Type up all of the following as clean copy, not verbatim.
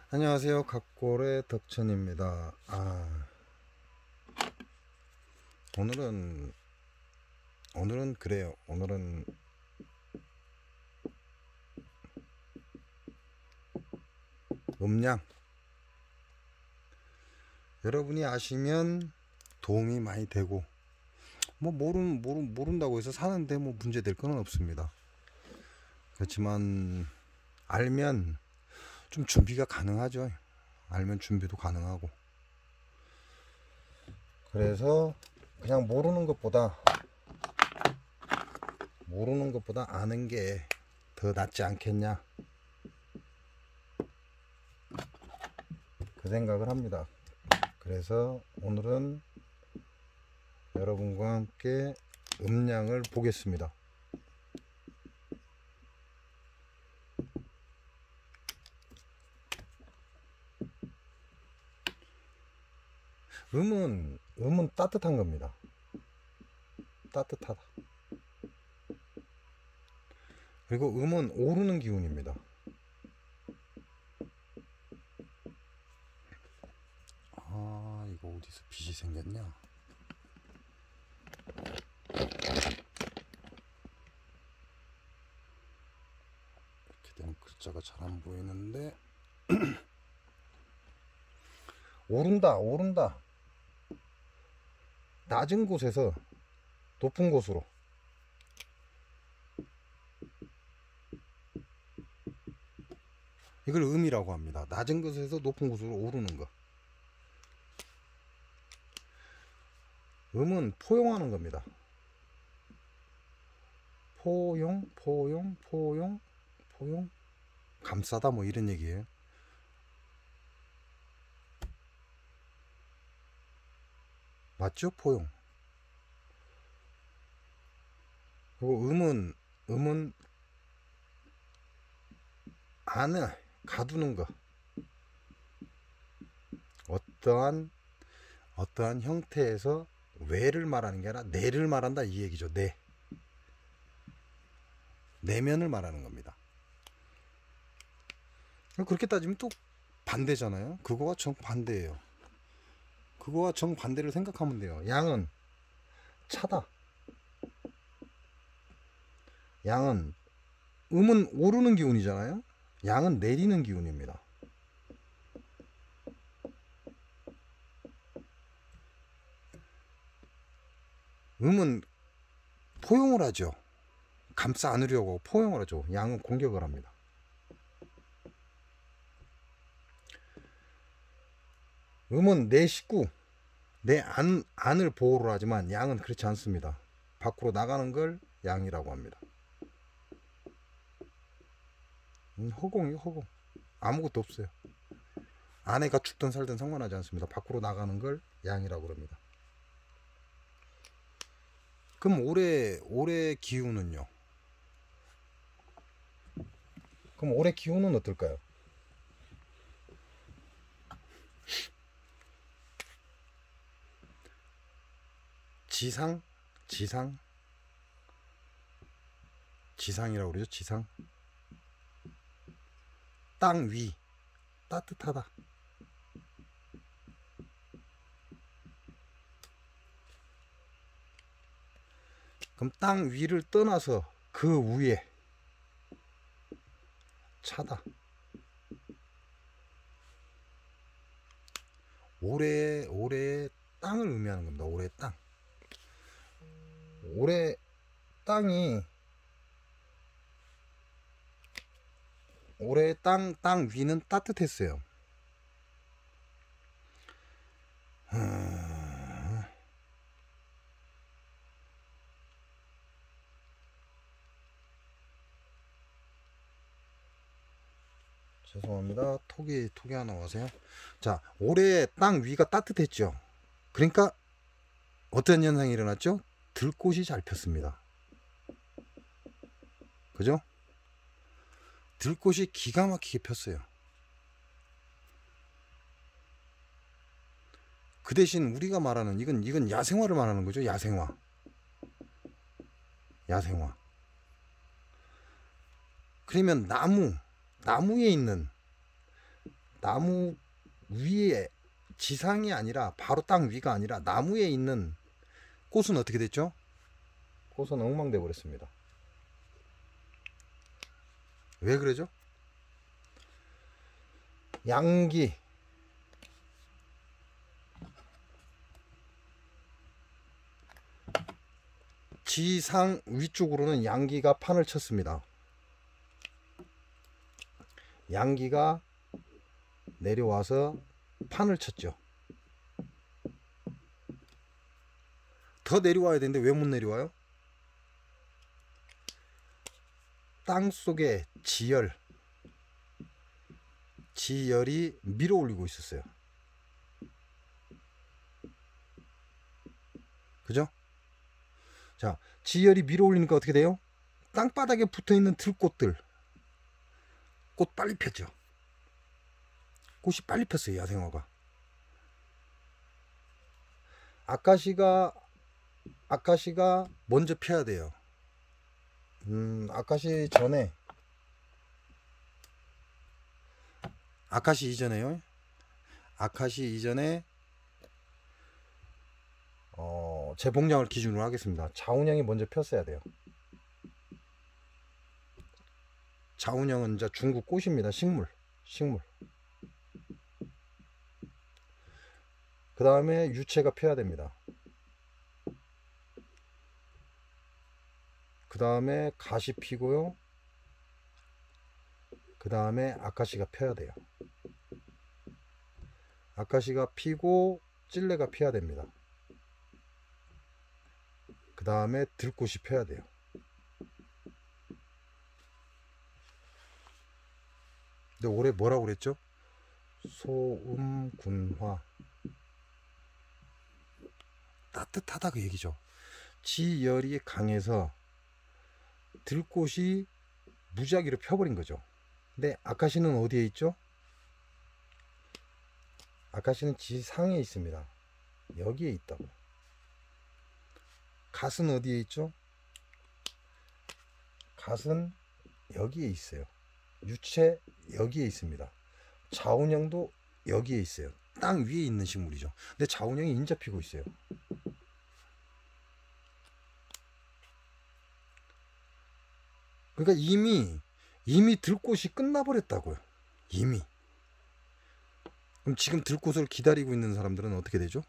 안녕하세요. 각골의 덕천입니다. 오늘은 그래요. 오늘은 음량, 여러분이 아시면 도움이 많이 되고, 뭐 모른다고 해서 사는데 뭐 문제될 건 없습니다. 그렇지만 알면 좀 준비가 가능하죠. 알면 준비도 가능하고. 그래서 그냥 모르는 것보다 아는 게 더 낫지 않겠냐, 그 생각을 합니다. 그래서 오늘은 여러분과 함께 음량을 보겠습니다. 음은 따뜻한 겁니다. 따뜻하다. 그리고 음은 오르는 기운입니다. 이거 어디서 빛이 생겼냐? 이렇게 되면 글자가 잘 안 보이는데 오른다. 낮은 곳에서 높은 곳으로. 이걸 음이라고 합니다. 낮은 곳에서 높은 곳으로 오르는 거. 음은 포용하는 겁니다. 포용. 감싸다 뭐 이런 얘기예요. 맞죠? 포용. 그리고 음은 안에 가두는 거. 어떠한 형태에서 외를 말하는 게 아니라 내를 말한다, 이 얘기죠. 내면을 말하는 겁니다. 그렇게 따지면 또 반대잖아요. 그거와 정반대예요. 그거와 정반대를 생각하면 돼요. 양은 차다. 양은, 음은 오르는 기운이잖아요. 양은 내리는 기운입니다. 음은 포용을 하죠. 감싸 안으려고 포용을 하죠. 양은 공격을 합니다. 음은 내 식구, 내 안을 보호를 하지만 양은 그렇지 않습니다. 밖으로 나가는 걸 양이라고 합니다. 허공이요, 허공. 아무것도 없어요. 안에가 죽든 살든 상관하지 않습니다. 밖으로 나가는 걸 양이라고 합니다. 그럼 올해 기운은요? 그럼 올해 기운은 어떨까요? 지상이라고 그러죠. 지상. 땅 위. 따뜻하다. 그럼 땅 위를 떠나서 그 위에 차다. 올해 땅을 의미하는 겁니다. 올해 땅. 올해 땅 위는 따뜻했어요. 죄송합니다. 톡이 하나 와서요. 자, 올해 땅 위가 따뜻했죠. 그러니까 어떤 현상이 일어났죠? 들꽃이 잘 폈습니다. 그죠? 들꽃이 기가 막히게 폈어요. 그 대신 우리가 말하는 이건 야생화를 말하는 거죠. 야생화. 그러면 나무에 있는 나무 위에, 지상이 아니라 바로 땅 위가 아니라 나무에 있는 꽃은 어떻게 됐죠? 꽃은 엉망돼 버렸습니다. 왜 그러죠? 양기, 지상 위쪽으로는 양기가 판을 쳤습니다. 양기가 내려와서 판을 쳤죠. 더 내려와야 되는데 왜 못 내려와요? 땅 속에 지열이 밀어 올리고 있었어요. 그죠? 자, 지열이 밀어 올리니까 어떻게 돼요? 땅바닥에 붙어 있는 들꽃들, 꽃 빨리 폈죠. 꽃이 빨리 폈어요. 야생화가. 아카시가 먼저 펴야 돼요. 아카시 이전에요. 아카시 이전에 재봉량을 기준으로 하겠습니다. 자운형이 먼저 폈어야 돼요. 자운형은 이제 중국 꽃입니다. 식물. 그 다음에 유채가 펴야 됩니다. 그 다음에 갓이 피고요. 그 다음에 아카시가 펴야 돼요. 아카시가 피고 찔레가 펴야 됩니다. 그 다음에 들꽃이 펴야 돼요. 근데 올해 뭐라고 그랬죠? 소음군화. 따뜻하다 그 얘기죠. 지열이 강해서 들꽃이 무작위로 펴버린 거죠. 근데 아카시는 어디에 있죠? 아카시는 지상에 있습니다. 여기에 있다고. 갓은 어디에 있죠? 갓은 여기에 있어요. 유채 여기에 있습니다. 자운형도 여기에 있어요. 땅 위에 있는 식물이죠. 근데 자운형이 인자 피고 있어요. 그러니까 이미 들꽃이 끝나버렸다고요. 이미. 그럼 지금 들꽃을 기다리고 있는 사람들은 어떻게 되죠?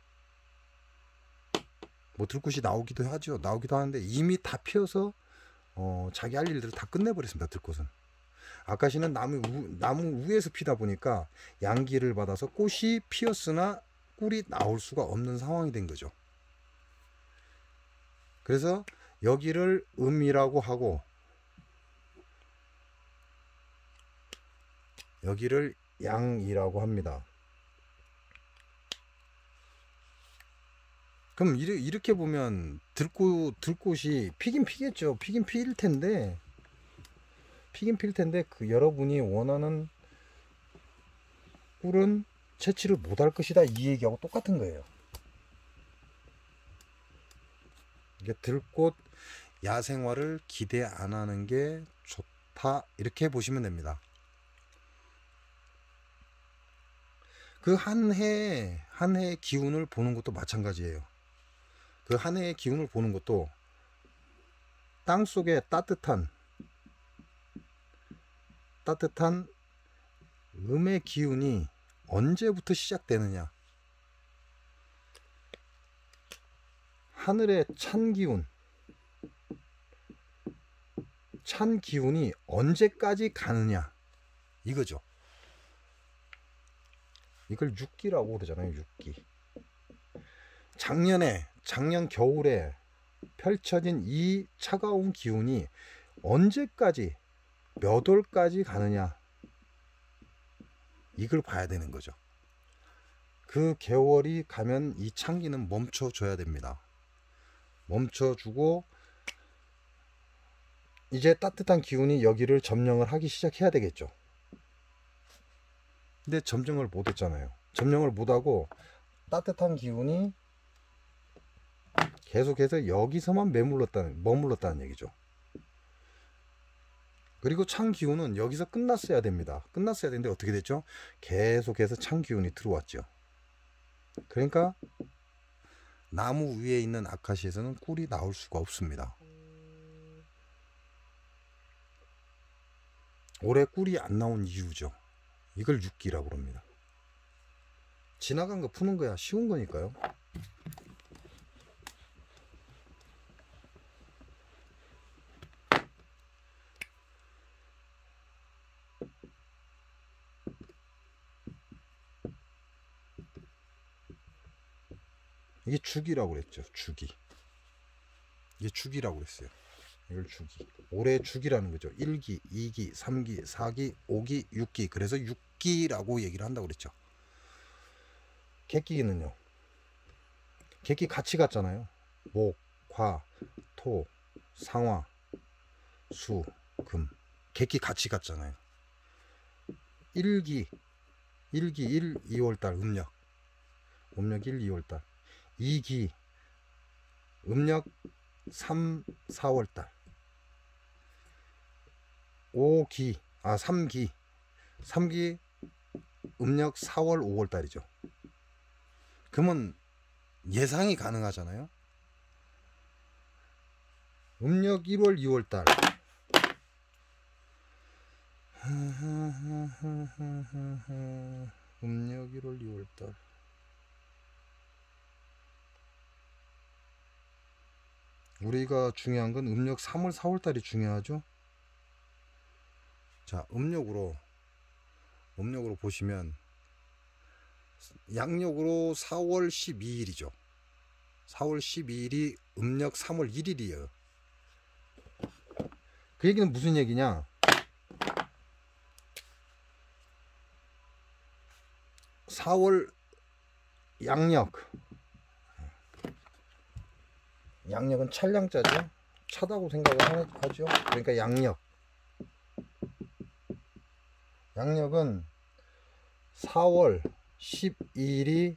뭐 들꽃이 나오기도 하죠. 나오기도 하는데 이미 다 피어서 자기 할 일들을 다 끝내버렸습니다. 들꽃은. 아카시는 나무 위에서 피다 보니까 양기를 받아서 꽃이 피었으나 꿀이 나올 수가 없는 상황이 된 거죠. 그래서 여기를 음이라고 하고 여기를 양이라고 합니다. 그럼 이렇게 보면 들꽃이 피긴 피겠죠. 피긴 필 텐데 그 여러분이 원하는 꿀은 채취를 못할 것이다, 이 얘기하고 똑같은 거예요. 이게 들꽃 야생화를 기대 안 하는 게 좋다, 이렇게 보시면 됩니다. 그 한 해의 기운을 보는 것도 마찬가지예요. 그 한 해의 기운을 보는 것도 땅 속에 따뜻한 음의 기운이 언제부터 시작되느냐, 하늘의 찬 기운이 언제까지 가느냐, 이거죠. 이걸 육기라고 그러잖아요. 육기. 작년 겨울에 펼쳐진 이 차가운 기운이 언제까지, 몇 월까지 가느냐, 이걸 봐야 되는 거죠. 그 개월이 가면 이 찬기는 멈춰줘야 됩니다. 멈춰주고 이제 따뜻한 기운이 여기를 점령을 하기 시작해야 되겠죠. 근데 점령을 못했잖아요. 점령을 못하고 따뜻한 기운이 계속해서 여기서만 머물렀다는 얘기죠. 그리고 찬 기운은 여기서 끝났어야 됩니다. 끝났어야 되는데 어떻게 됐죠? 계속해서 찬 기운이 들어왔죠. 그러니까 나무 위에 있는 아카시에서는 꿀이 나올 수가 없습니다. 올해 꿀이 안 나온 이유죠. 이걸 육기라고 합니다. 지나간 거 푸는 거야. 쉬운 거니까요. 이게 죽이라고 그랬죠. 죽이. 이게 죽이라고 그랬어요. 이걸 죽이. 올해 죽이라는 거죠. 1기, 2기, 3기, 4기, 5기, 6기. 그래서 6기라고 얘기를 한다고 그랬죠. 객기는요. 객기 같이 갔잖아요. 목, 화, 토, 상화, 수, 금. 객기 같이 갔잖아요. 1기 1, 2월달 음력 1, 2월달 2기 음력 3, 4월달 3기 음력 4월, 5월달이죠. 그러면 예상이 가능하잖아요. 음력 1월, 2월달 음력 1월, 2월달 우리가 중요한 건 음력 3월, 4월달이 중요하죠. 자, 음력으로 보시면 양력으로 4월 12일이죠. 4월 12일이 음력 3월 1일이에요. 그 얘기는 무슨 얘기냐? 양력은 찰량자죠. 차다고 생각을 하죠. 그러니까 양력은 4월 12일이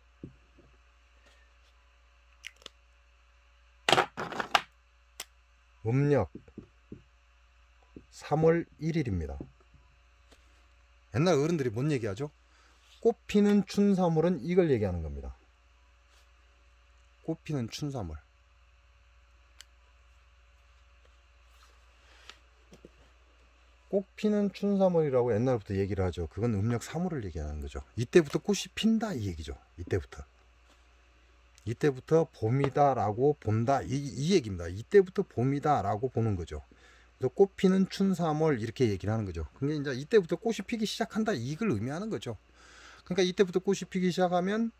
음력 3월 1일입니다. 옛날 어른들이 뭔 얘기하죠? 꽃피는 춘삼월은 이걸 얘기하는 겁니다. 꽃피는 춘삼월. 꽃피는 춘삼월이라고 옛날부터 얘기를 하죠. 그건 음력 3월을 얘기하는 거죠. 이때부터 꽃이 핀다 이 얘기죠. 이때부터 봄이다 라고 본다 이 얘기입니다. 이때부터 봄이다 라고 보는 거죠. 그래서 꽃피는 춘삼월 이렇게 얘기를 하는 거죠. 그게 이제 이때부터 꽃이 피기 시작한다 이걸 의미하는 거죠. 그러니까 이때부터 꽃이 피기 시작하면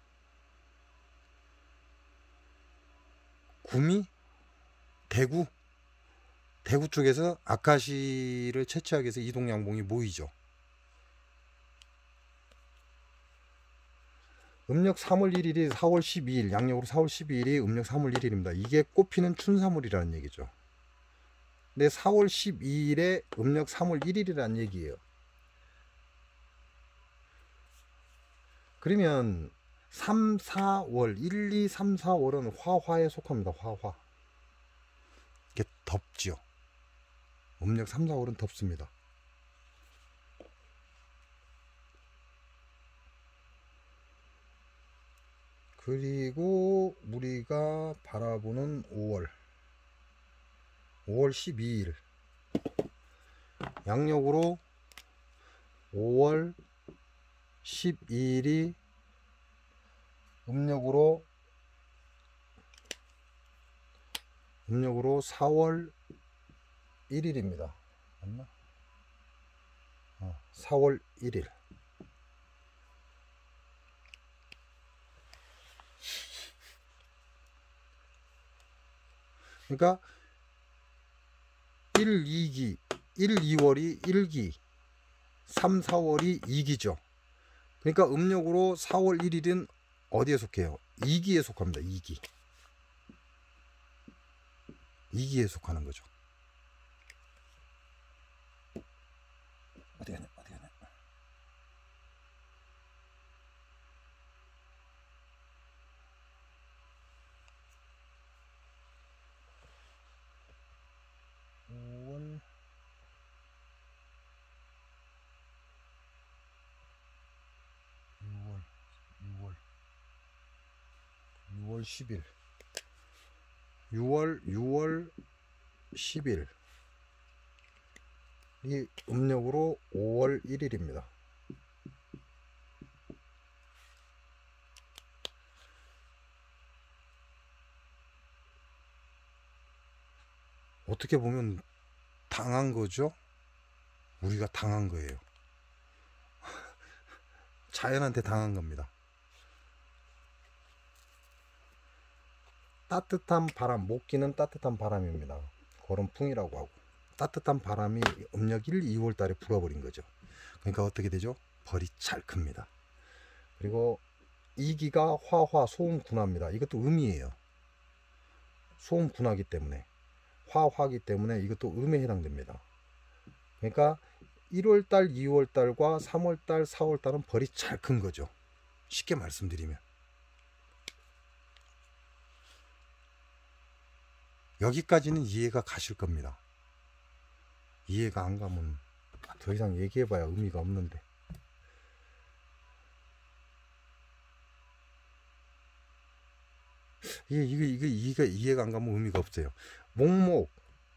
구미, 대구 쪽에서 아카시를 채취하기 위해서 이동양봉이 모이죠. 음력 3월 1일이 4월 12일, 양력으로 4월 12일이 음력 3월 1일입니다. 이게 꽃피는 춘삼월이라는 얘기죠. 근데 4월 12일에 음력 3월 1일이라는 얘기예요. 그러면 3, 4월, 1, 2, 3, 4월은 화화에 속합니다. 화화. 이게 덥죠. 음력 3, 4월은 덥습니다. 그리고 우리가 바라보는 5월 12일 양력으로 5월 12일이 음력으로 4월 1일입니다. 맞나? 4월 1일. 그러니까 1, 2월이 1기, 3, 4월이 2기죠. 그러니까 음력으로 4월 1일은 어디에 속해요? 2기에 속합니다. 2기에 속하는 거죠. 어디 가냐? 5월 6월 10일 6월 10일 이 음력으로 5월 1일입니다. 어떻게 보면 당한 거죠? 우리가 당한 거예요. 자연한테 당한 겁니다. 따뜻한 바람, 목기는 따뜻한 바람입니다. 거름풍이라고 하고, 따뜻한 바람이 음력 1, 2월 달에 불어버린 거죠. 그러니까 어떻게 되죠? 벌이 잘 큽니다. 그리고 이기가 화화 소음군화입니다. 이것도 음이에요. 소음군화기 때문에, 화화기 때문에 이것도 음에 해당됩니다. 그러니까 1월달, 2월달과 3월달, 4월달은 벌이 잘 큰 거죠. 쉽게 말씀드리면. 여기까지는 이해가 가실 겁니다. 이해가 안 가면 더 이상 얘기해봐야 의미가 없는데. 이게 이해가 안 가면 의미가 없어요. 목목,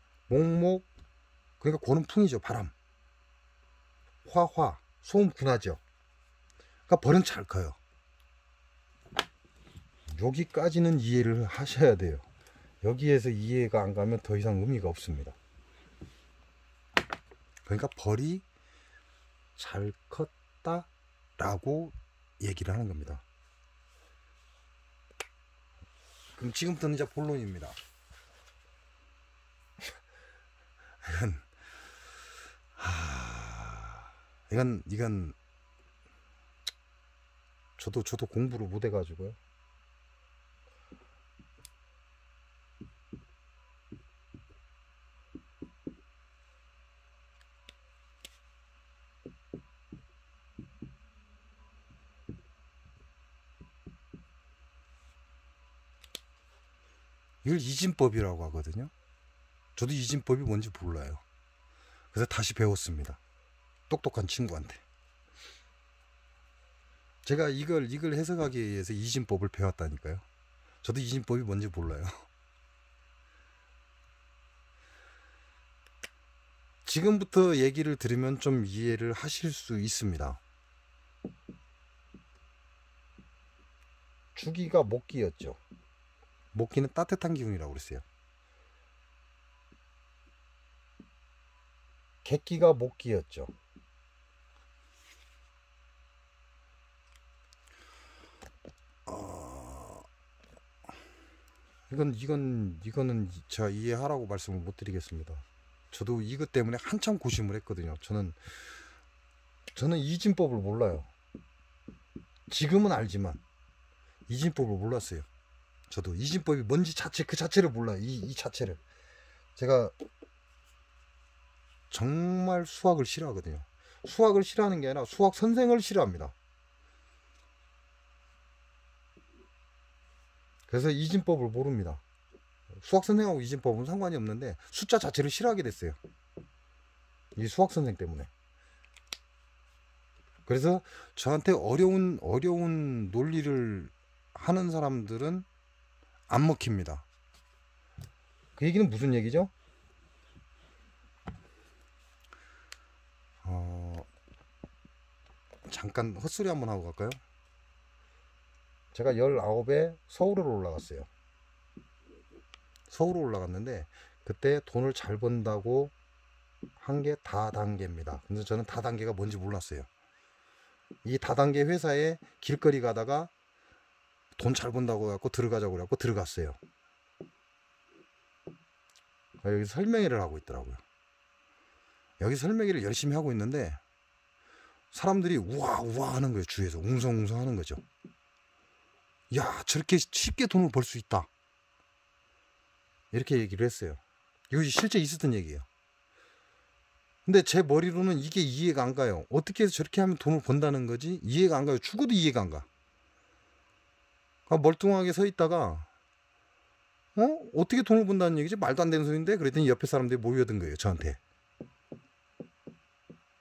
그러니까 고는풍이죠. 바람. 화화, 소음군화죠. 그러니까 벌은 잘 커요. 여기까지는 이해를 하셔야 돼요. 여기에서 이해가 안 가면 더 이상 의미가 없습니다. 그러니까 벌이 잘 컸다 라고 얘기를 하는 겁니다. 그럼 지금부터는 이제 본론입니다. 이건 저도 공부를 못 해가지고요. 이걸 이진법이라고 하거든요. 저도 이진법이 뭔지 몰라요. 그래서 다시 배웠습니다. 똑똑한 친구한테. 제가 이걸 해석하기 위해서 이진법을 배웠다니까요. 저도 이진법이 뭔지 몰라요. 지금부터 얘기를 들으면 좀 이해를 하실 수 있습니다. 주기가 목기였죠. 목기는 따뜻한 기운이라고 그랬어요. 객기가 목기였죠. 이거는 제가 이해하라고 말씀을 못 드리겠습니다. 저도 이것 때문에 한참 고심을 했거든요. 저는 이진법을 몰라요. 지금은 알지만 이진법을 몰랐어요. 저도 이진법이 뭔지 그 자체를 몰라요. 이 자체를. 제가 정말 수학을 싫어하거든요. 수학을 싫어하는 게 아니라 수학 선생을 싫어합니다. 그래서 이진법을 모릅니다. 수학 선생하고 이진법은 상관이 없는데 숫자 자체를 싫어하게 됐어요. 이 수학 선생 때문에. 그래서 저한테 어려운 논리를 하는 사람들은 안 먹힙니다. 그 얘기는 무슨 얘기죠? 잠깐 헛소리 한번 하고 갈까요? 제가 19에 서울으로 올라갔어요. 서울로 올라갔는데 그때 돈을 잘 번다고 한 게 다단계입니다. 근데 저는 다단계가 뭔지 몰랐어요. 이 다단계 회사에 길거리 가다가 돈 잘 번다고 해갖고 들어가자고 그래갖고 들어갔어요. 여기 설명회를 하고 있더라고요. 여기 설명회를 열심히 하고 있는데 사람들이 우와 하는 거예요. 주위에서 웅성웅성 하는 거죠. 야, 저렇게 쉽게 돈을 벌 수 있다, 이렇게 얘기를 했어요. 이것이 실제 있었던 얘기예요. 근데 제 머리로는 이게 이해가 안 가요. 어떻게 해서 저렇게 하면 돈을 번다는 거지? 이해가 안 가요. 죽어도 이해가 안 가. 멀뚱하게 서 있다가 어떻게 돈을 번다는 얘기지? 말도 안 되는 소리인데? 그랬더니 옆에 사람들이 모여든 거예요. 저한테.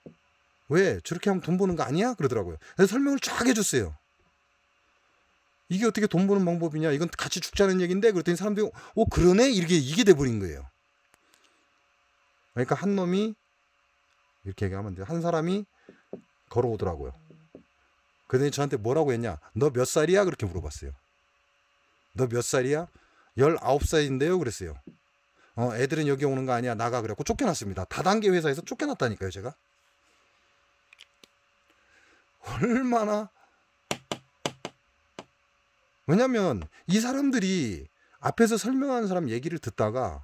왜? 저렇게 하면 돈 버는 거 아니야? 그러더라고요. 그래서 설명을 쫙 해줬어요. 이게 어떻게 돈 버는 방법이냐? 이건 같이 죽자는 얘기인데. 그랬더니 사람들이 그러네? 이게 돼버린 거예요. 그러니까 한 놈이 이렇게 얘기하면 돼요. 한 사람이 걸어오더라고요. 그랬더니 저한테 뭐라고 했냐? 너 몇 살이야? 그렇게 물어봤어요. 너 몇 살이야? 19살인데요. 그랬어요. 애들은 여기 오는 거 아니야. 나가. 그래갖고 쫓겨났습니다. 다단계 회사에서 쫓겨났다니까요. 제가. 얼마나. 왜냐면 이 사람들이 앞에서 설명하는 사람 얘기를 듣다가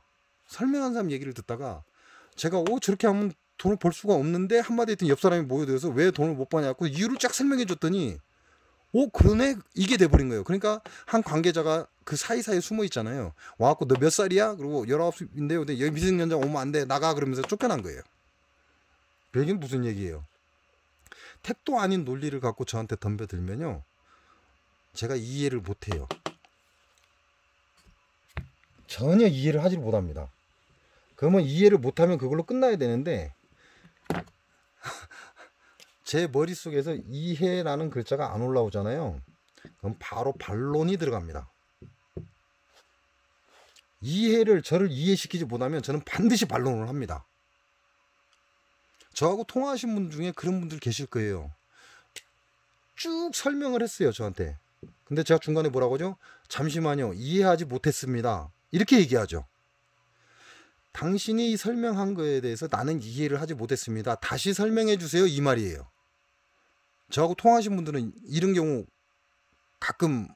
제가 저렇게 하면 돈을 벌 수가 없는데 한마디 했더니 옆 사람이 모여들어서 왜 돈을 못 버냐고 이유를 쫙 설명해 줬더니 그러네? 이게 돼버린 거예요. 그러니까 한 관계자가 그 사이사이에 숨어 있잖아요. 와갖고 너 몇 살이야? 그리고 19인데요. 근데 여기 미성년자 오면 안 돼. 나가. 그러면서 쫓겨난 거예요. 이게 무슨 얘기예요? 택도 아닌 논리를 갖고 저한테 덤벼들면요. 제가 이해를 못해요. 전혀 이해를 하지를 못합니다. 그러면 이해를 못하면 그걸로 끝나야 되는데 제 머릿속에서 이해라는 글자가 안 올라오잖아요. 그럼 바로 반론이 들어갑니다. 저를 이해시키지 못하면 저는 반드시 반론을 합니다. 저하고 통화하신 분 중에 그런 분들 계실 거예요. 쭉 설명을 했어요, 저한테. 근데 제가 중간에 뭐라고 하죠? 잠시만요, 이해하지 못했습니다. 이렇게 얘기하죠. 당신이 설명한 거에 대해서 나는 이해를 하지 못했습니다. 다시 설명해 주세요. 이 말이에요. 저하고 통화하신 분들은 이런 경우 가끔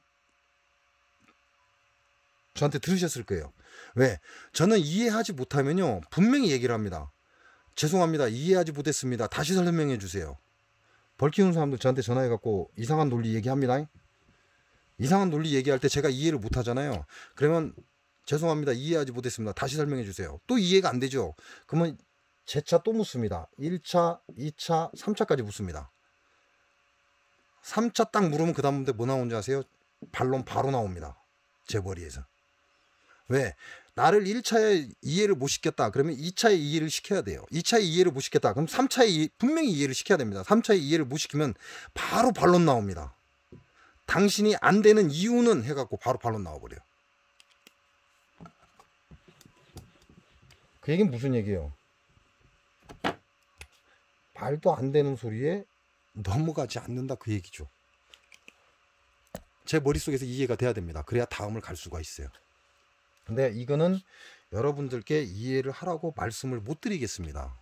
저한테 들으셨을 거예요. 왜? 저는 이해하지 못하면요, 분명히 얘기를 합니다. 죄송합니다. 이해하지 못했습니다. 다시 설명해 주세요. 벌 키우는 사람들 저한테 전화해갖고 이상한 논리 얘기합니다. 이상한 논리 얘기할 때 제가 이해를 못하잖아요. 그러면 죄송합니다. 이해하지 못했습니다. 다시 설명해 주세요. 또 이해가 안 되죠. 그러면 재차 또 묻습니다. 1차, 2차, 3차까지 묻습니다. 3차 딱 물으면 그 다음 문제 뭐 나오는지 아세요? 반론 바로 나옵니다. 제 머리에서. 왜? 나를 1차에 이해를 못 시켰다. 그러면 2차에 이해를 시켜야 돼요. 2차에 이해를 못 시켰다. 그럼 3차에 분명히 이해를 시켜야 됩니다. 3차에 이해를 못 시키면 바로 반론 나옵니다. 당신이 안 되는 이유는 해갖고 바로 반론 나와버려요. 그 얘기는 무슨 얘기예요? 말도 안 되는 소리에 넘어가지 않는다, 그 얘기죠. 제 머릿속에서 이해가 돼야 됩니다. 그래야 다음을 갈 수가 있어요. 근데 이거는 여러분들께 이해를 하라고 말씀을 못 드리겠습니다.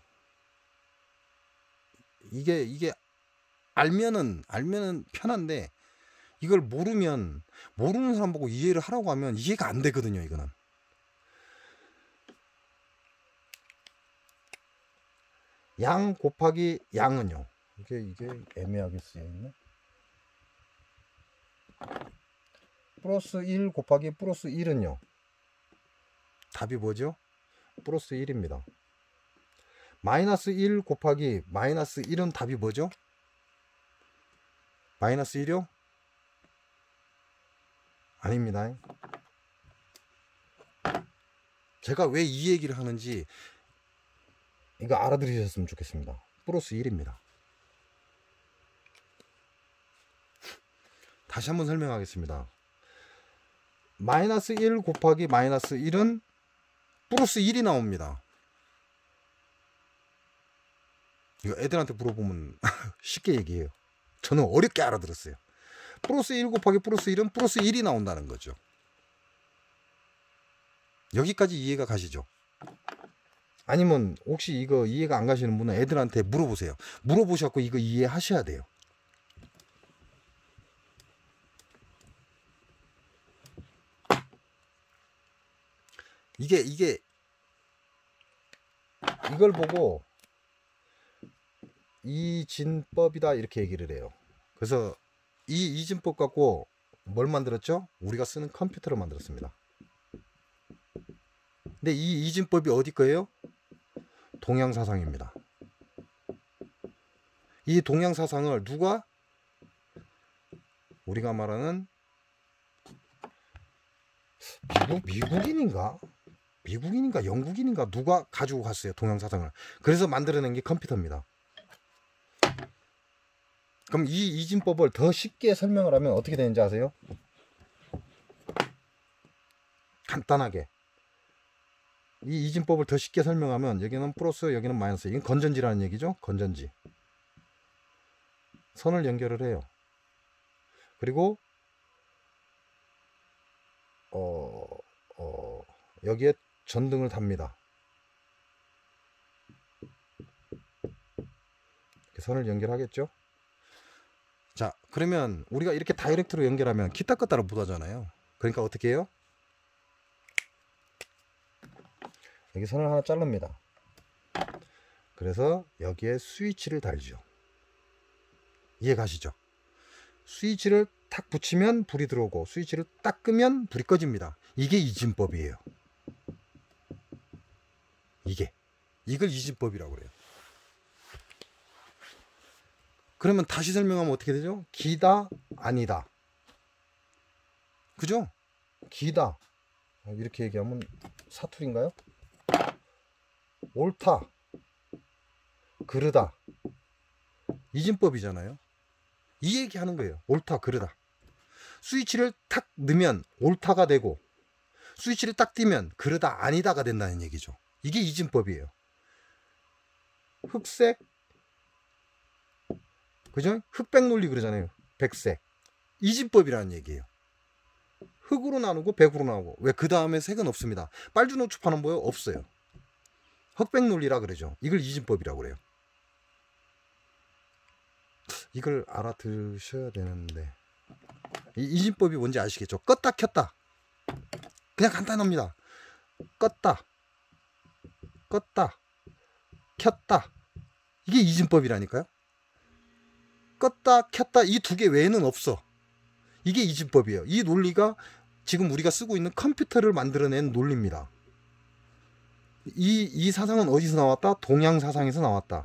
이게 알면은 편한데 이걸 모르면, 모르는 사람 보고 이해를 하라고 하면 이해가 안 되거든요. 이거는 양 곱하기 양은요, 이게 애매하게 쓰여있네. 플러스 1 곱하기 플러스 1은요, 답이 뭐죠? 플러스 1입니다. 마이너스 1 곱하기 마이너스 1은 답이 뭐죠? 마이너스 1이요? 아닙니다. 제가 왜 이 얘기를 하는지 이거 알아들으셨으면 좋겠습니다. 플러스 1입니다. 다시 한번 설명하겠습니다. 마이너스 1 곱하기 마이너스 1은 플러스 1이 나옵니다. 이거 애들한테 물어보면 쉽게 얘기해요. 저는 어렵게 알아들었어요. 플러스 1 곱하기 플러스 1은 플러스 1이 나온다는 거죠. 여기까지 이해가 가시죠? 아니면 혹시 이거 이해가 안 가시는 분은 애들한테 물어보세요. 물어보셔서 이거 이해하셔야 돼요. 이걸 보고 이진법이다 이렇게 얘기를 해요. 그래서 이 이진법 갖고 뭘 만들었죠? 우리가 쓰는 컴퓨터를 만들었습니다. 근데 이 이진법이 어디 거예요? 동양사상입니다. 이 동양사상을 누가, 우리가 말하는 미국인인가 영국인인가 누가 가지고 갔어요, 동양사상을. 그래서 만들어낸 게 컴퓨터입니다. 그럼 이 이진법을 더 쉽게 설명을 하면 어떻게 되는지 아세요? 간단하게. 이 이진법을 더 쉽게 설명하면 여기는 플러스, 여기는 마이너스. 이건 건전지라는 얘기죠. 건전지. 선을 연결을 해요. 그리고 여기에 전등을 답니다. 이렇게 선을 연결하겠죠. 자, 그러면 우리가 이렇게 다이렉트로 연결하면 기타 껐다를 못 하잖아요. 그러니까 어떻게 해요? 여기 선을 하나 자릅니다. 그래서 여기에 스위치를 달죠. 이해 가시죠? 스위치를 탁 붙이면 불이 들어오고 스위치를 딱 끄면 불이 꺼집니다. 이게 이진법이에요. 이걸 이진법이라고 그래요. 그러면 다시 설명하면 어떻게 되죠? 기다, 아니다. 그죠? 기다. 이렇게 얘기하면 사투리인가요? 옳다, 그르다. 이진법이잖아요. 이 얘기 하는 거예요. 옳다, 그르다. 스위치를 탁 넣으면 옳다가 되고 스위치를 딱 띄면 그르다, 아니다가 된다는 얘기죠. 이게 이진법이에요. 흑색, 그죠? 흑백 논리 그러잖아요. 백색. 이진법이라는 얘기예요. 흑으로 나누고 백으로 나누고. 왜? 그 다음에 색은 없습니다. 빨주노초파는 뭐예요? 없어요. 흑백 논리라 그러죠. 이걸 이진법이라고 그래요. 이걸 알아두셔야 되는데, 이 이진법이 뭔지 아시겠죠? 껐다 켰다. 그냥 간단합니다. 껐다 켰다. 이게 이진법이라니까요. 껐다 켰다 이 두 개 외에는 없어. 이게 이진법이에요. 이 논리가 지금 우리가 쓰고 있는 컴퓨터를 만들어낸 논리입니다. 이 사상은 어디서 나왔다? 동양 사상에서 나왔다.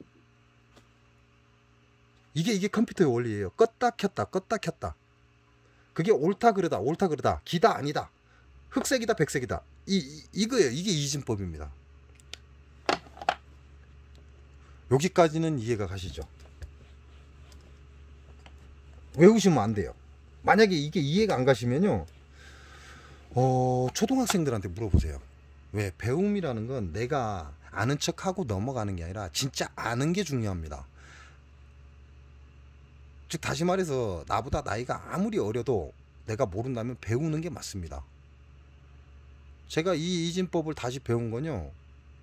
이게 컴퓨터의 원리예요. 껐다 켰다. 그게 옳다 그르다, 기다 아니다, 흑색이다 백색이다. 이거예요. 이게 이진법입니다. 여기까지는 이해가 가시죠? 외우시면 안 돼요. 만약에 이게 이해가 안 가시면요, 초등학생들한테 물어보세요. 왜? 배움이라는 건 내가 아는 척하고 넘어가는 게 아니라 진짜 아는 게 중요합니다. 즉 다시 말해서 나보다 나이가 아무리 어려도 내가 모른다면 배우는 게 맞습니다. 제가 이 이진법을 다시 배운 건요,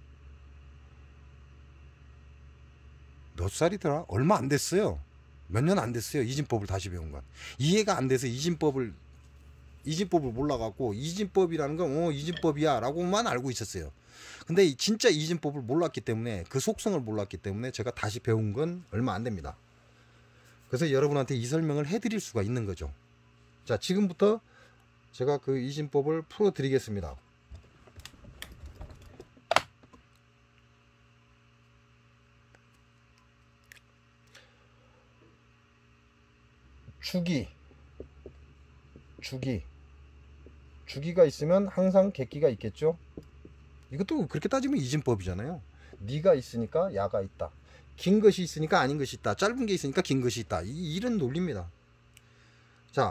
몇 살이더라? 얼마 안 됐어요. 몇 년 안 됐어요. 이진법을 다시 배운 건. 이해가 안 돼서 이진법을 몰라갖고 이진법이라는 건 이진법이야 라고만 알고 있었어요. 근데 진짜 이진법을 몰랐기 때문에, 그 속성을 몰랐기 때문에 제가 다시 배운 건 얼마 안 됩니다. 그래서 여러분한테 이 설명을 해드릴 수가 있는 거죠. 자, 지금부터 제가 그 이진법을 풀어드리겠습니다. 주기가 있으면 항상 객기가 있겠죠. 이것도 그렇게 따지면 이진법이잖아요. 니가 있으니까 야가 있다. 긴 것이 있으니까 아닌 것이 있다. 짧은 게 있으니까 긴 것이 있다. 이런 논리입니다. 자,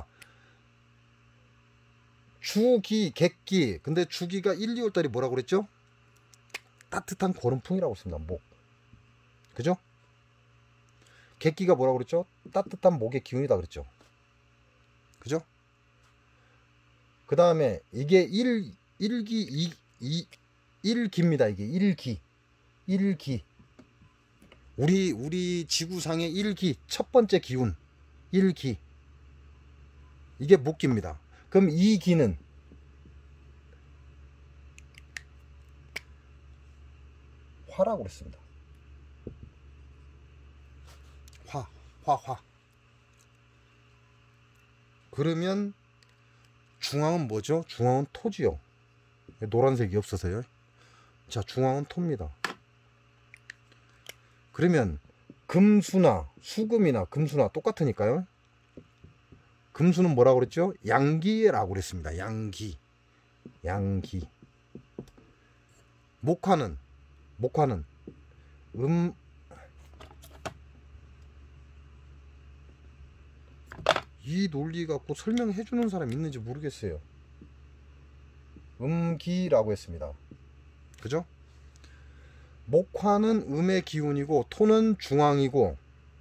주기, 객기. 근데 주기가 1, 2월달이 뭐라고 그랬죠? 따뜻한 거름풍이라고 했습니다. 목. 그죠? 객기가 뭐라고 그랬죠? 따뜻한 목의 기운이다 그랬죠. 그죠? 그 다음에 이게 1기입니다. 이게 1기. 우리 지구상의 1기, 첫 번째 기운. 1기. 이게 목기입니다. 그럼 2기는 화라고 그랬습니다. 화. 그러면 중앙은 뭐죠? 중앙은 토지요. 노란색이 없어서요. 자, 중앙은 토입니다. 그러면 금수나 수금이나 금수나 똑같으니까요. 금수는 뭐라고 그랬죠? 양기라고 그랬습니다. 양기. 목화는 이 논리 갖고 설명해 주는 사람 있는지 모르겠어요. 음기라고 했습니다. 그죠? 목화는 음의 기운이고 토는 중앙이고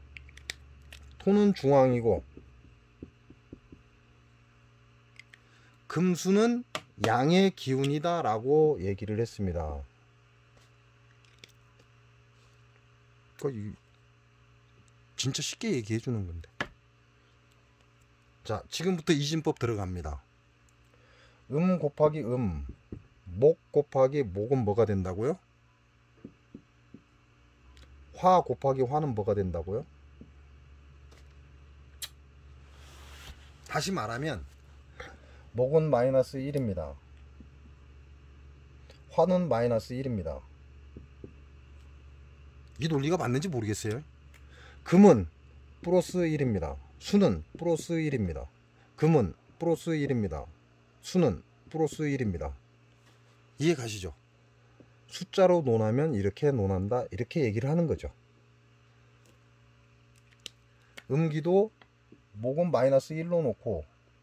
금수는 양의 기운이다 라고 얘기를 했습니다. 진짜 쉽게 얘기해 주는 건데. 자, 지금부터 이진법 들어갑니다. 곱하기 목 곱하기 목은 뭐가 된다고요? 화 곱하기 화는 뭐가 된다고요? 다시 말하면 목은 마이너스 1입니다. 화는 마이너스 1입니다. 이 논리가 맞는지 모르겠어요. 금은 플러스 1입니다. 수는 플러스 1입니다. 금은 플러스 1입니다. 수는 플러스 1입니다. 이해 가시죠? 숫자로 논하면 이렇게 논한다, 이렇게 얘기를 하는 거죠. 음기도 목은 마이너스 1로 놓고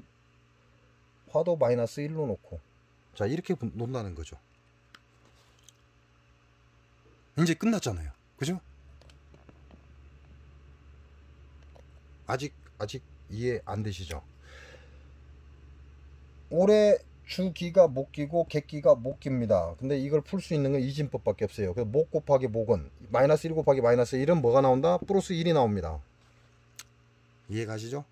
화도 마이너스 1로 놓고, 자, 이렇게 논다는 거죠. 이제 끝났잖아요. 그죠? 아직 이해 안 되시죠? 올해 주기가 목기고 객기가 목기입니다. 근데 이걸 풀 수 있는 건 이진법밖에 없어요. 그래서 목 곱하기 목은 마이너스 1 곱하기 마이너스 1은 뭐가 나온다? 플러스 1이 나옵니다. 이해 가시죠?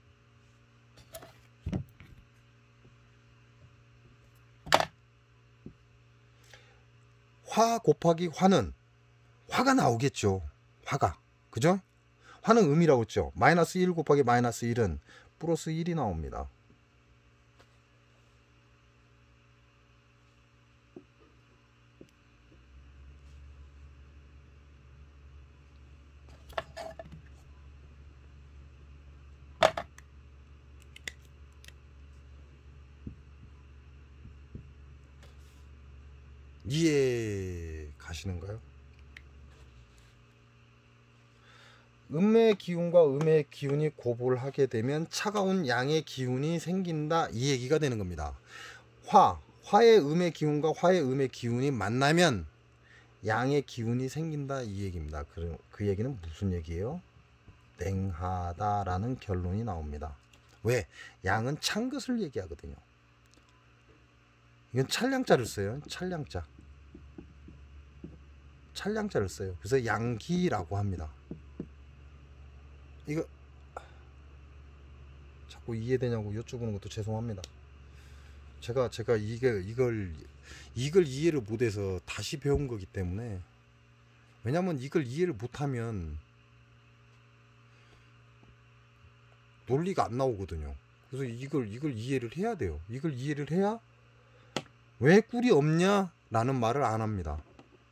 화 곱하기 화는 화가 나오겠죠. 화가. 그죠? 화는 음이라고 했죠. 마이너스 1 곱하기 마이너스 1은 플러스 1이 나옵니다. 이해 가시는가요? 음의 기운과 음의 기운이 고보를 하게 되면 차가운 양의 기운이 생긴다, 이 얘기가 되는 겁니다. 화의 음의 기운과 화의 음의 기운이 만나면 양의 기운이 생긴다, 이 얘기입니다. 그 얘기는 무슨 얘기예요? 냉하다라는 결론이 나옵니다. 왜? 양은 찬 것을 얘기하거든요. 이건 찰량자를 써요. 찰량자를 써요. 그래서 양기라고 합니다. 이거 자꾸 이해되냐고 여쭤보는 것도 죄송합니다. 제가 이걸 이해를 못해서 다시 배운 거기 때문에, 왜냐면 이걸 이해를 못하면 논리가 안 나오거든요. 그래서 이걸 이해를 해야 돼요. 이걸 이해를 해야 왜 꿀이 없냐 라는 말을 안 합니다.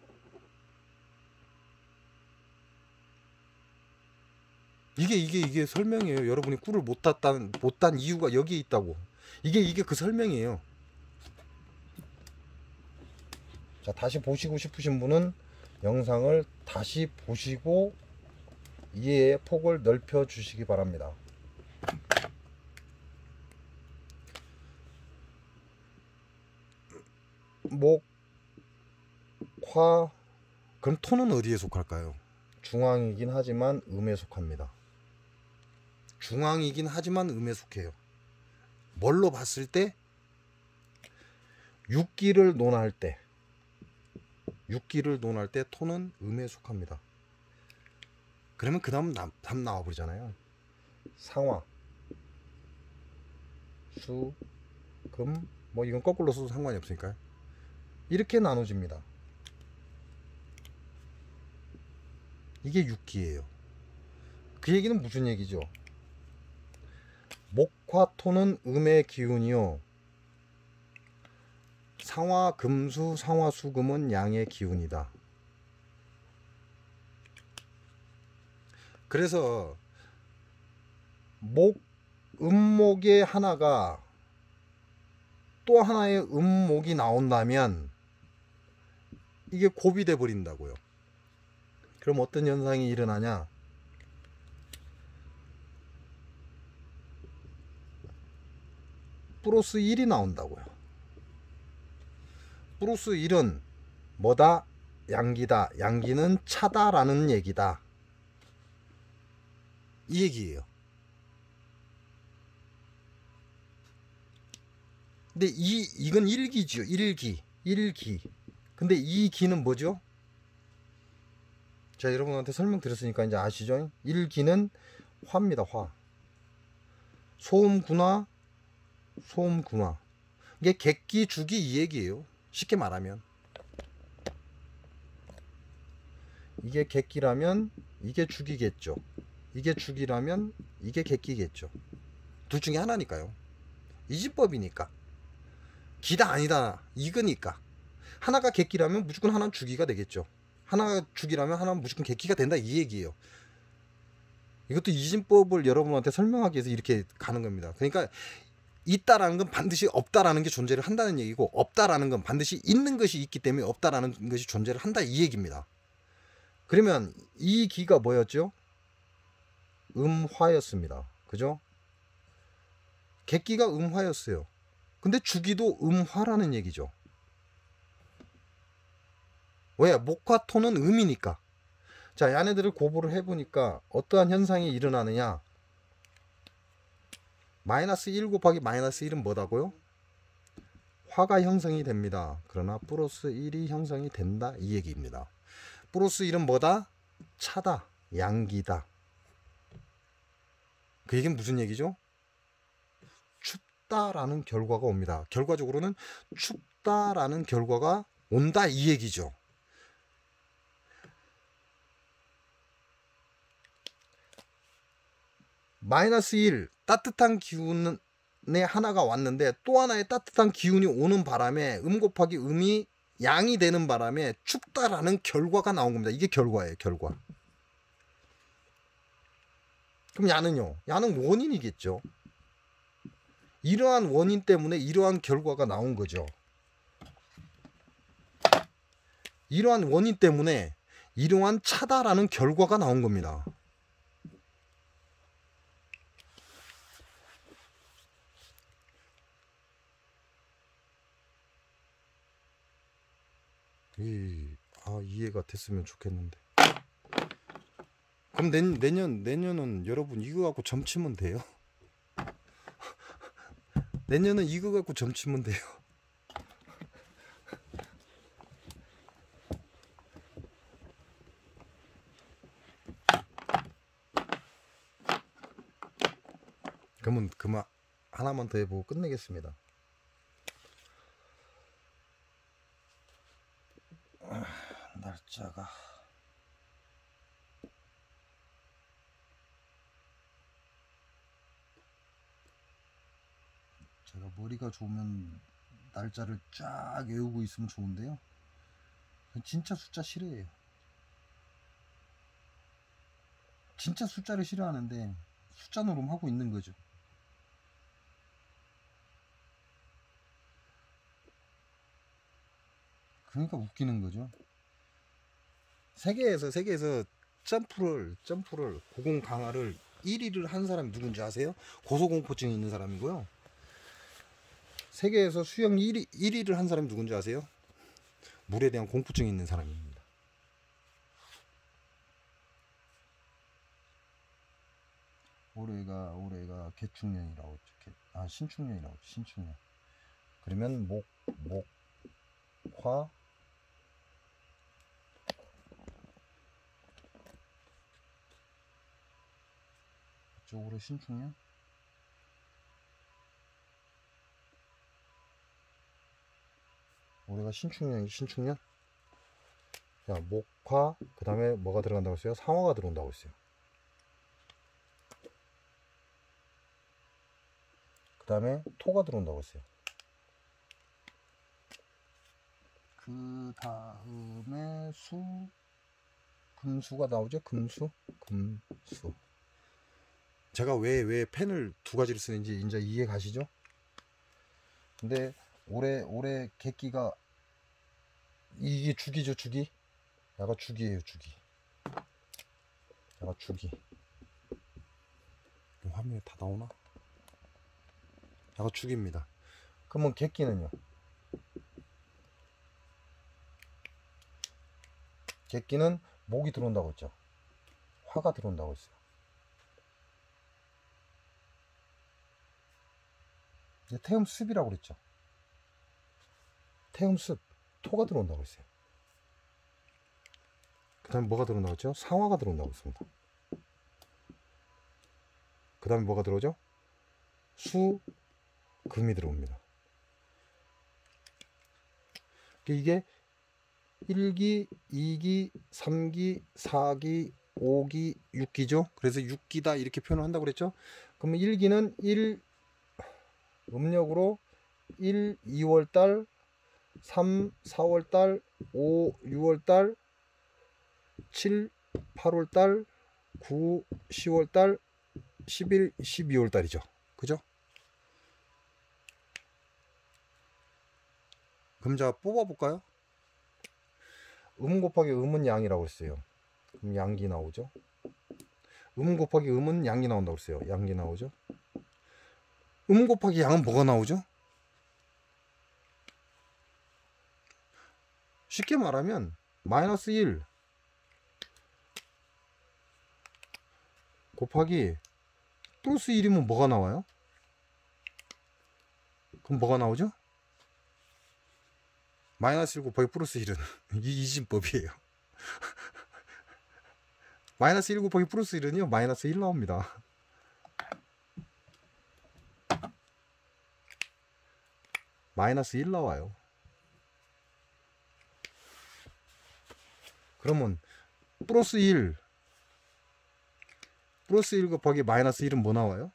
이게 설명이에요. 여러분이 꿀을 못 딴 이유가 여기에 있다고. 이게 그 설명이에요. 자, 다시 보시고 싶으신 분은 영상을 다시 보시고 이해의 폭을 넓혀 주시기 바랍니다. 목, 화, 그럼 토는 어디에 속할까요? 중앙이긴 하지만 음에 속합니다. 중앙이긴 하지만 음에 속해요. 뭘로 봤을 때? 육기를 논할 때 토는 음에 속합니다. 그러면 그 다음 답 나와버리잖아요. 상화, 수, 금, 뭐 이건 거꾸로 써도 상관이 없으니까요. 이렇게 나눠집니다. 이게 육기예요. 그 얘기는 무슨 얘기죠? 목화토는 음의 기운이요, 상화금수 상화수금은 양의 기운이다. 그래서 음목의 하나가 또 하나의 음목이 나온다면 이게 곱이 돼 버린다고요. 그럼 어떤 현상이 일어나냐? 플러스 1이 나온다고요. 플러스 1은 뭐다? 양기다. 양기는 차다라는 얘기다. 이 얘기예요. 근데 이건 1기죠. 1기. 근데 이 기는 뭐죠? 자, 여러분한테 설명드렸으니까 이제 아시죠? 1기는 화입니다. 화. 소음군화. 이게 객기, 주기 이 얘기예요. 쉽게 말하면. 이게 객기라면 이게 주기겠죠. 이게 주기라면 이게 객기겠죠. 둘 중에 하나니까요. 이진법이니까. 기다 아니다 이거니까. 하나가 객기라면 무조건 하나는 주기가 되겠죠. 하나가 주기라면 하나는 무조건 객기가 된다 이 얘기예요. 이것도 이진법을 여러분한테 설명하기 위해서 이렇게 가는 겁니다. 그러니까 있다라는 건 반드시 없다라는 게 존재를 한다는 얘기고, 없다라는 건 반드시 있는 것이 있기 때문에 없다라는 것이 존재를 한다 이 얘기입니다. 그러면 이 기가 뭐였죠? 음화였습니다. 그죠? 객기가 음화였어요. 근데 주기도 음화라는 얘기죠. 왜? 목화토는 음이니까. 자, 얘네들을 고보를 해보니까 어떠한 현상이 일어나느냐. 마이너스 1 곱하기 마이너스 1은 뭐다고요? 화가 형성이 됩니다. 그러나 플러스 1이 형성이 된다 이 얘기입니다. 플러스 1은 뭐다? 차다. 양기다. 그 얘기는 무슨 얘기죠? 춥다라는 결과가 옵니다. 결과적으로는 춥다라는 결과가 온다 이 얘기죠. 마이너스 1 따뜻한 기운의 하나가 왔는데 또 하나의 따뜻한 기운이 오는 바람에 음 곱하기 음이 양이 되는 바람에 춥다라는 결과가 나온 겁니다. 이게 결과예요. 결과. 그럼 야는요? 야는 원인이겠죠. 이러한 원인 때문에 이러한 결과가 나온 거죠. 이러한 원인 때문에 이러한 차다라는 결과가 나온 겁니다. 이해가 됐으면 좋겠는데. 그럼 내년은 여러분 이거 갖고 점치면 돼요. 내년은 이거 갖고 점치면 돼요. 그러면 그만 하나만 더 해보고 끝내겠습니다. 날짜가 제가 머리가 좋으면 날짜를 쫙 외우고 있으면 좋은데요. 진짜 숫자 싫어해요. 진짜 숫자를 싫어하는데 숫자 노름 하고 있는 거죠. 그러니까 웃기는 거죠. 세계에서 점프를 고공 강화를 1위를 한 사람이 누군지 아세요? 고소공포증이 있는 사람이고요. 세계에서 수영 1위를 한 사람이 누군지 아세요? 물에 대한 공포증이 있는 사람입니다. 올해가 개축년이라고 했죠. 신축년이라고 했죠. 신축년. 그러면 화 쪽으로 신축년. 올해가 신축년. 자, 목화 그 다음에 뭐가 들어간다고 했어요? 상화가 들어온다고 했어요. 그 다음에 토가 들어온다고 했어요. 그 다음에 금수가 나오죠. 금수. 제가 왜 펜을 두 가지를 쓰는지 이제 이해 가시죠? 근데 올해 객기가 이게 주기죠. 주기. 야가 주기예요. 주기. 야가 주기. 화면에 다 나오나? 야가 주기입니다. 그러면 객기는요? 객기는 목이 들어온다고 했죠. 화가 들어온다고 했어요. 태음습이라고 그랬죠. 태음습, 토가 들어온다고 했어요. 그 다음에 뭐가 들어온다고 했죠? 상화가 들어온다고 했습니다. 그 다음에 뭐가 들어오죠? 수, 금이 들어옵니다. 이게 1기, 2기, 3기, 4기, 5기, 6기죠. 그래서 6기다 이렇게 표현을 한다고 그랬죠. 그러면 1기는 1 음력으로 1, 2월달, 3, 4월달, 5, 6월달, 7, 8월달, 9, 10월달, 11, 12월달이죠. 그죠? 그럼 자 뽑아볼까요? 곱하기 음은 양이라고 했어요. 그럼 양기 나오죠. 곱하기 음은 양기 나온다고 했어요. 양기 나오죠. 곱하기 양은 뭐가 나오죠? 쉽게 말하면 마이너스 1 곱하기 플러스 1이면 뭐가 나와요? 그럼 뭐가 나오죠? 마이너스 1 곱하기 플러스 1은 이진법이에요. 마이너스 1 곱하기 플러스 1은요 마이너스 1 나옵니다. 마이너스 1 나와요. 그러면 플러스 1 곱하기 마이너스 1은 뭐 나와요?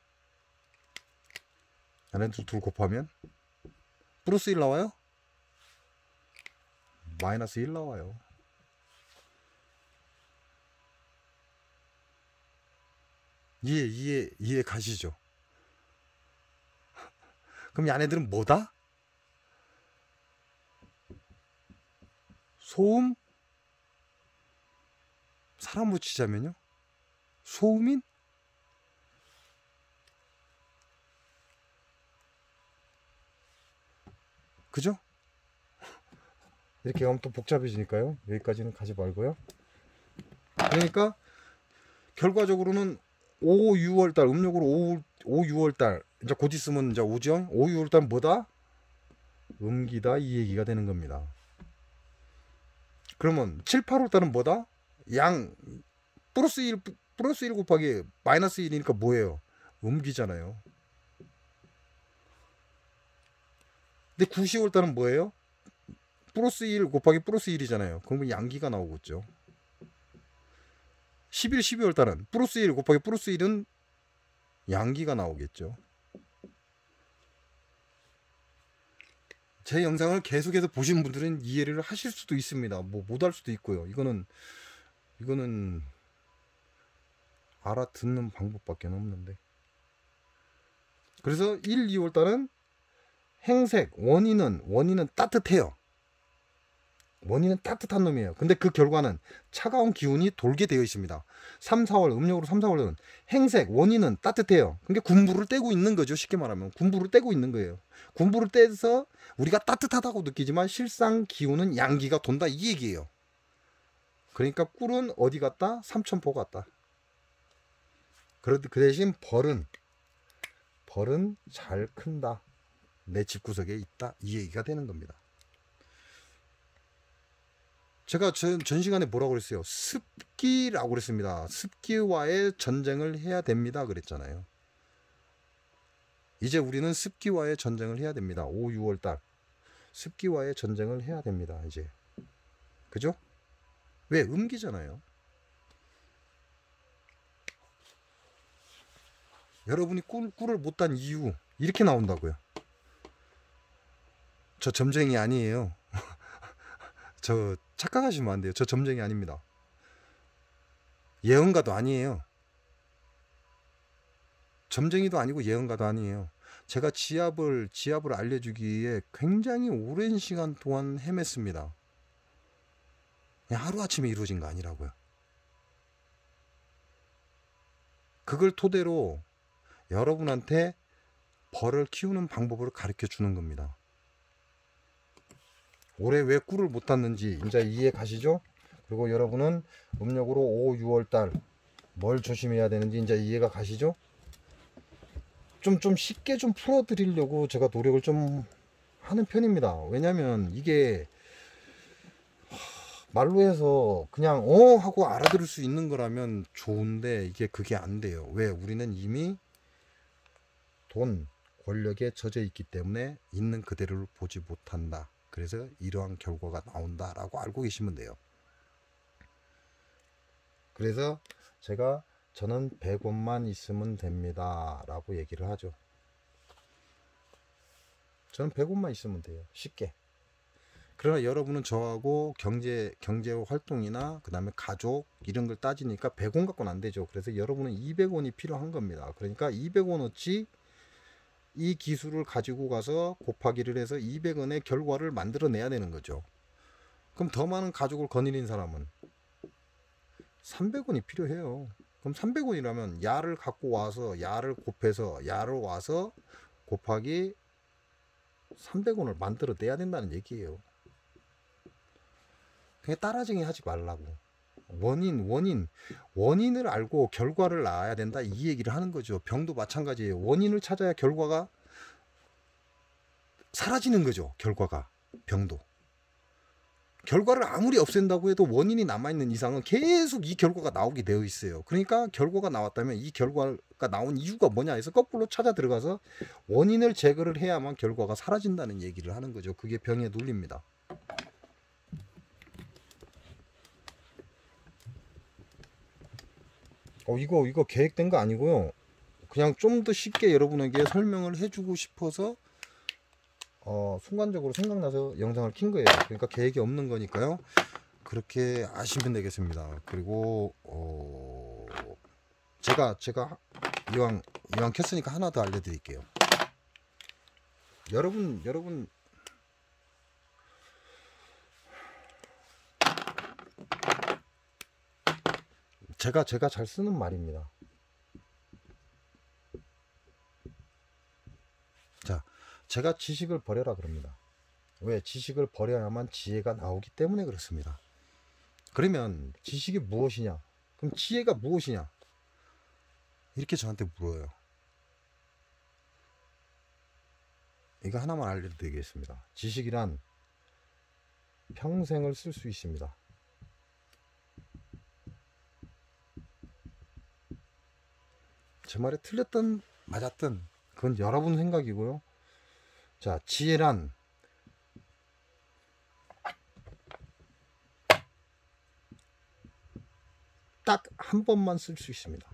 얘네들 둘 곱하면 플러스 1 나와요? 마이너스 1 나와요. 이해 가시죠? 그럼 얘네들은 뭐다? 소음? 사람 붙이자면요? 소음인? 그죠? 이렇게 하면 또 복잡해지니까요. 여기까지는 가지 말고요. 그러니까 결과적으로는 5, 6월달 음력으로 5, 6월달 이제 곧 있으면 이제 오죠. 5, 6월달 뭐다? 음기다 이 얘기가 되는 겁니다. 그러면 7, 8월달은 뭐다? 양 플러스 1 곱하기 마이너스 1이니까 뭐예요? 음기잖아요. 근데 9, 10월달은 뭐예요? 플러스 1 곱하기 플러스 1이잖아요. 그러면 양기가 나오겠죠. 11, 12월달은 플러스 1 곱하기 플러스 1은 양기가 나오겠죠. 제 영상을 계속해서 보신 분들은 이해를 하실 수도 있습니다. 뭐 못 할 수도 있고요. 이거는 알아듣는 방법밖에 없는데. 그래서 1, 2월달은 행색, 원인은 따뜻해요. 원인은 따뜻한 놈이에요. 근데 그 결과는 차가운 기운이 돌게 되어 있습니다. 3, 4월 음력으로 3, 4월은 행색, 원인은 따뜻해요. 그러니까 군부를 떼고 있는 거죠. 쉽게 말하면 군부를 떼고 있는 거예요. 군부를 떼서 우리가 따뜻하다고 느끼지만 실상 기운은 양기가 돈다 이 얘기예요. 그러니까 꿀은 어디 갔다? 삼천포 갔다. 그 대신 벌은 잘 큰다. 내 집구석에 있다. 이 얘기가 되는 겁니다. 제가 전 시간에 뭐라고 그랬어요? 습기라고 그랬습니다. 습기와의 전쟁을 해야 됩니다. 그랬잖아요. 이제 우리는 습기와의 전쟁을 해야 됩니다. 5, 6월달. 습기와의 전쟁을 해야 됩니다. 이제. 그죠? 왜? 음기잖아요. 여러분이 꿀을 못 단 이유. 이렇게 나온다고요. 저 점쟁이 아니에요. 저 착각하시면 안 돼요. 저 점쟁이 아닙니다. 예언가도 아니에요. 점쟁이도 아니고 예언가도 아니에요. 제가 지압을 알려주기에 굉장히 오랜 시간 동안 헤맸습니다. 그냥 하루아침에 이루어진 거 아니라고요. 그걸 토대로 여러분한테 벌을 키우는 방법을 가르쳐 주는 겁니다. 올해 왜 꿀을 못 땄는지 이제 이해 가시죠? 그리고 여러분은 음력으로 5, 6월달 뭘 조심해야 되는지 이제 이해가 가시죠? 좀 쉽게 좀 풀어드리려고 제가 노력을 좀 하는 편입니다. 왜냐면 이게 말로 해서 그냥 하고 알아들을 수 있는 거라면 좋은데 이게 그게 안 돼요. 왜? 우리는 이미 돈, 권력에 젖어 있기 때문에 있는 그대로를 보지 못한다. 그래서 이러한 결과가 나온다라고 알고 계시면 돼요. 그래서 저는 100원만 있으면 됩니다 라고 얘기를 하죠. 저는 100원만 있으면 돼요. 쉽게. 그러나 여러분은 저하고 경제 활동이나 그 다음에 가족 이런 걸 따지니까 100원 갖고는 안 되죠. 그래서 여러분은 200원이 필요한 겁니다. 그러니까 200원어치 이 기술을 가지고 가서 곱하기를 해서 200원의 결과를 만들어 내야 되는 거죠. 그럼 더 많은 가족을 거느린 사람은 300원이 필요해요. 그럼 300원이라면 야를 갖고 와서 야를 곱해서 야를 와서 곱하기 300원을 만들어 내야 된다는 얘기예요. 그냥 따라쟁이 하지 말라고. 원인을 알고 결과를 낳아야 된다 이 얘기를 하는 거죠. 병도 마찬가지예요. 원인을 찾아야 결과가 사라지는 거죠. 병도. 결과를 아무리 없앤다고 해도 원인이 남아있는 이상은 계속 이 결과가 나오게 되어 있어요. 그러니까 결과가 나왔다면 이 결과가 나온 이유가 뭐냐 해서 거꾸로 찾아 들어가서 원인을 제거를 해야만 결과가 사라진다는 얘기를 하는 거죠. 그게 병의 논리입니다. 이거 계획된 거 아니고요. 그냥 좀 더 쉽게 여러분에게 설명을 해주고 싶어서 순간적으로 생각나서 영상을 킨 거예요. 그러니까 계획이 없는 거니까요. 그렇게 아시면 되겠습니다. 그리고 제가 이왕 켰으니까 하나 더 알려드릴게요. 여러분 제가 잘 쓰는 말입니다. 자, 제가 지식을 버려라 그럽니다. 왜? 지식을 버려야만 지혜가 나오기 때문에 그렇습니다. 그러면 지식이 무엇이냐? 그럼 지혜가 무엇이냐? 이렇게 저한테 물어요. 이거 하나만 알려드리겠습니다. 지식이란 평생을 쓸 수 있습니다. 제 말에 틀렸든 맞았든 그건 여러분 생각이고요. 자, 지혜란 딱 한 번만 쓸 수 있습니다.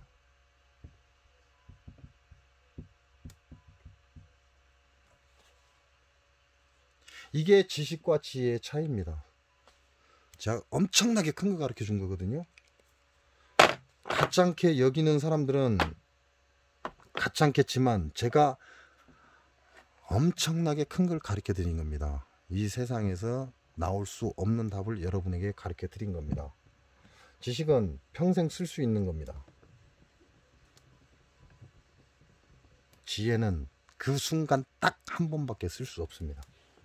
이게 지식과 지혜의 차이입니다. 제가 엄청나게 큰 거 가르쳐 준 거거든요. 가짜않게 여기는 사람들은 가짜않겠지만 제가 엄청나게 큰 걸 가르쳐 드린 겁니다. 이 세상에서 나올 수 없는 답을 여러분에게 가르쳐 드린 겁니다. 지식은 평생 쓸 수 있는 겁니다. 지혜는 그 순간 딱 한 번밖에 쓸 수 없습니다.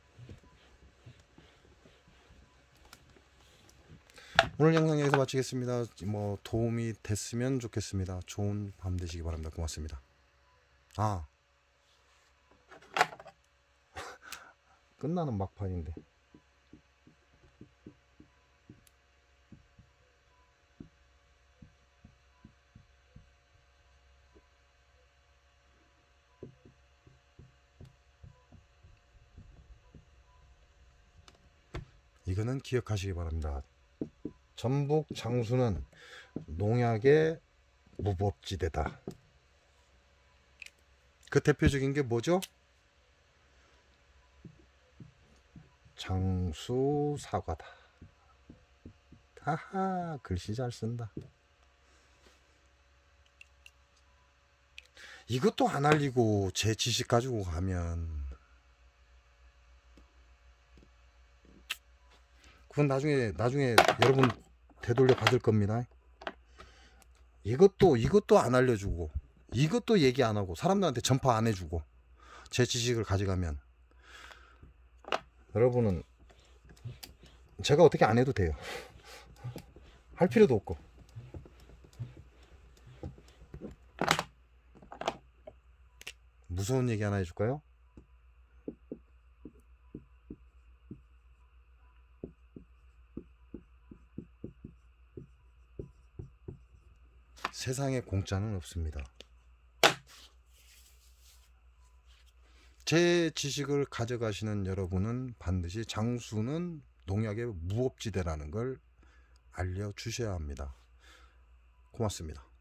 오늘 영상 여기서 마치겠습니다. 도움이 됐으면 좋겠습니다. 좋은 밤 되시기 바랍니다. 고맙습니다. 끝나는 막판인데. 이거는 기억하시기 바랍니다. 전북 장수는 농약의 무법지대다. 그 대표적인 게 뭐죠? 장수 사과다. 하하, 글씨 잘 쓴다. 이것도 안 알리고 제 지식 가지고 가면 그건 나중에 여러분 되돌려 받을 겁니다. 이것도 안 알려주고 이것도 얘기 안 하고 사람들한테 전파 안 해주고 제 지식을 가져가면 여러분은 제가 어떻게 안 해도 돼요. 할 필요도 없고. 무서운 얘기 하나 해줄까요? 세상에 공짜는 없습니다. 제 지식을 가져가시는 여러분은 반드시 장수는 농약의 무법지대라는 걸 알려주셔야 합니다. 고맙습니다.